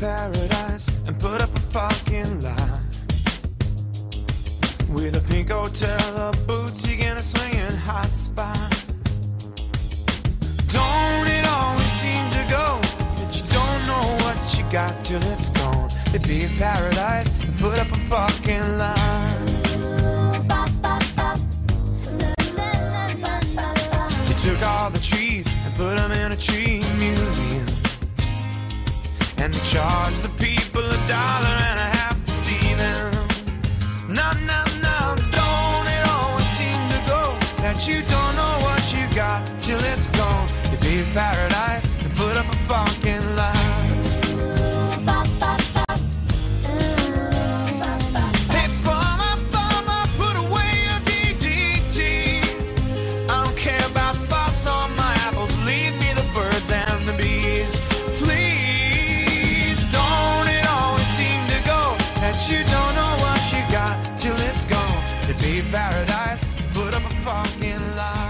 paradise and put up a parking lot with a pink hotel, a boutique, and a swinging hot spot. Don't it always seem to go that you don't know what you got till it's gone? They build paradise and put up a parking lot. You took all the trees and put them in a tree museum, and they charge the people $1.50 to see them. No, no, no, don't it always seem to go that you don't know what you got till it's gone? You build paradise and put up a parking lot. Hey, farmer, put away your DDT. I don't care about spots on my apples. Leave me the birds and the bees, please. Don't it always seem to go that you don't know what you got till it's gone? To be paradise, put up a parking lot.